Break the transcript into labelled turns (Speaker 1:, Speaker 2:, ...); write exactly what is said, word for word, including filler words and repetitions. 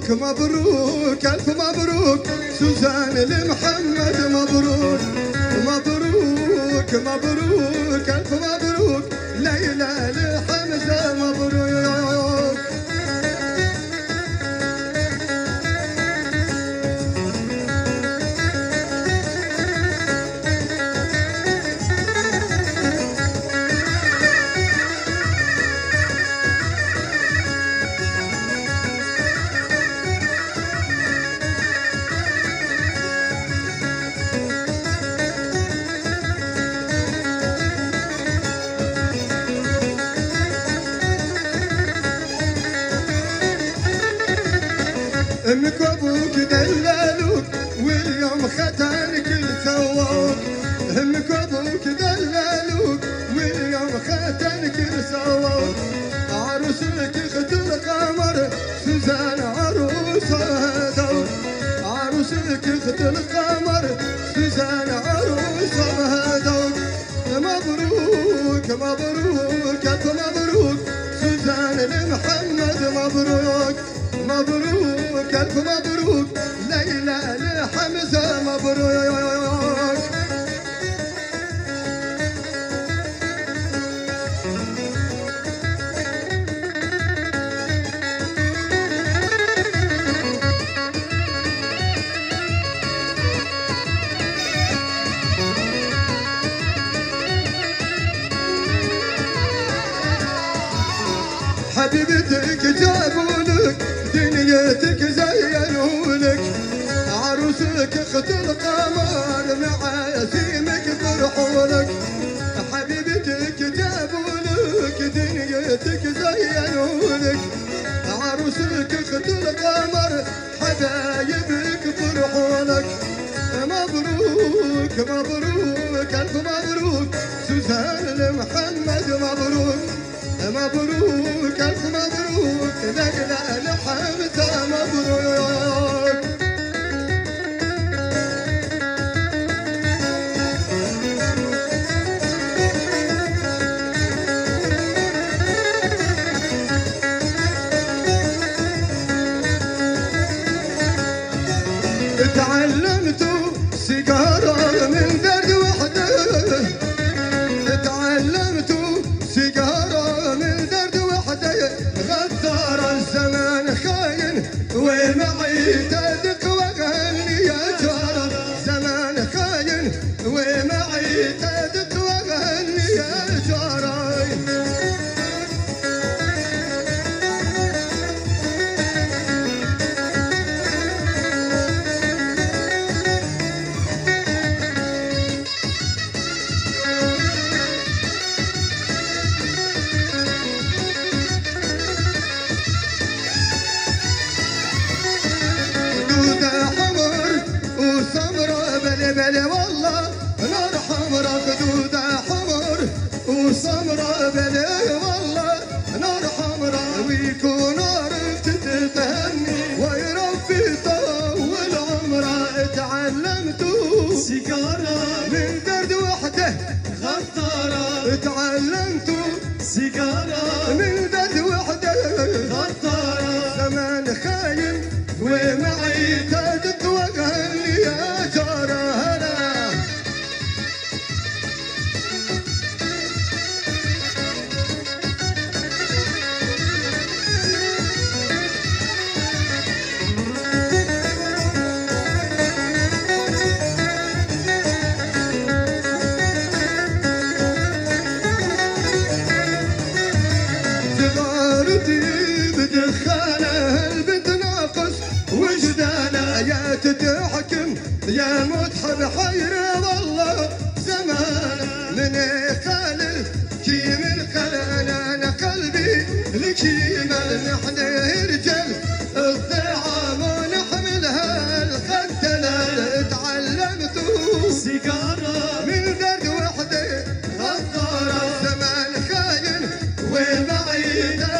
Speaker 1: مبروك مبروك ألف مبروك سوزان لمحمد مبروك مبروك مبروك ألف مبروك ليلى لحمزة مبروك. امك وابوك دللوك واليوم ختانك لسووك. امك وابوك دللوك واليوم ختانك لسووك. عروسك اخت القمر سوزان عروسها ذوق. عروسك اخت القمر سوزان عروسها ذوق. مبروك مبروك ألف مبروك سوزان لمحمد مبروك مبروك ألف مبروك ليلى لحمزة مبروك. حبيبتك جابولك دنيتك زينولك. عروسك اخت القمر مع يتيمك فرحولك. حبيبتك جابولك دنيتك زينولك. عروسك اخت القمر حبايبك فرحولك. مبروك مبروك ألف مبروك سوزان لمحمد مبروك مبروك ألف مبروك ليلى لحمزة مبروك. تعلمت سيجارة من درد وحده. تعلمت سيجارة من درد وحده. غدار الزمان خاين ومعي تدق واغني يا جارة. زمان خاين ومعي تدق واغني يا جارة. بلي والله نار حمرا خدودة حمر وسمرة. بلي والله نار حمرا ويكون نار تتهني ويربي طول عمره. تعلمت
Speaker 2: سيجارة
Speaker 1: من درد وحده
Speaker 2: غدارة.
Speaker 1: تعلمت
Speaker 2: سيجارة
Speaker 1: من درد وحده
Speaker 2: غدارة.
Speaker 1: زمان خاين ومعي تدق واغني يا جارة. تتحكم يا متحب حير والله زمان من خالل كي من خلال انا قلبي لكيمل. نحن رجال الطعام ونحملها الخدلة. تعلمت
Speaker 2: سيجارة
Speaker 1: من درد وحده غدارة. زمان خاين ومعي